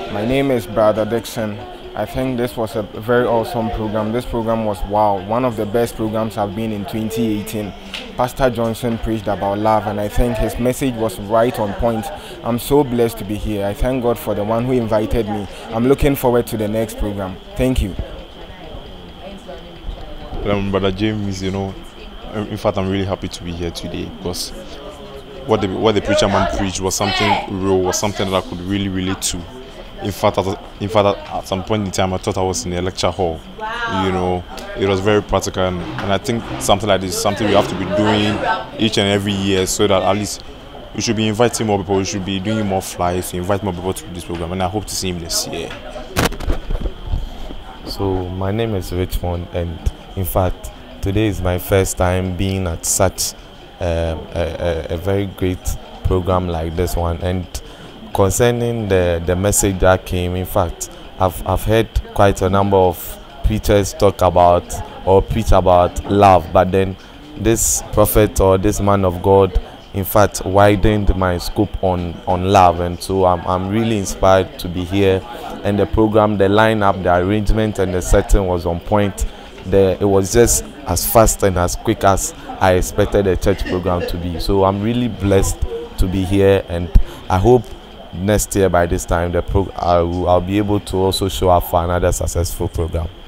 My name is Brother Dixon. I think this was a very awesome program. This program was wow, one of the best programs I've been in 2018. Pastor Johnson preached about love, and I think his message was right on point. I'm so blessed to be here. I thank God for the one who invited me. I'm looking forward to the next program. Thank you. Brother James, in fact, I'm really happy to be here today because what the preacher man preached was something real, was something that I could really relate to. In fact, at some point in time, I thought I was in a lecture hall. It was very practical, and I think something like this is something we have to be doing each and every year, so that at least we should be inviting more people. We should be doing more flyers to invite more people to this program, and I hope to see him this year. So my name is Richmond, and in fact, today is my first time being at such a very great program like this one. And concerning the message that came, in fact, I've heard quite a number of preachers talk about or preach about love, but then this prophet or this man of God, in fact, widened my scope on love, and so I'm really inspired to be here. And the program, the lineup, the arrangement, and the setting was on point. It was just as fast and as quick as I expected a church program to be. So I'm really blessed to be here, and I hope next year by this time I'll be able to also show up for another successful program.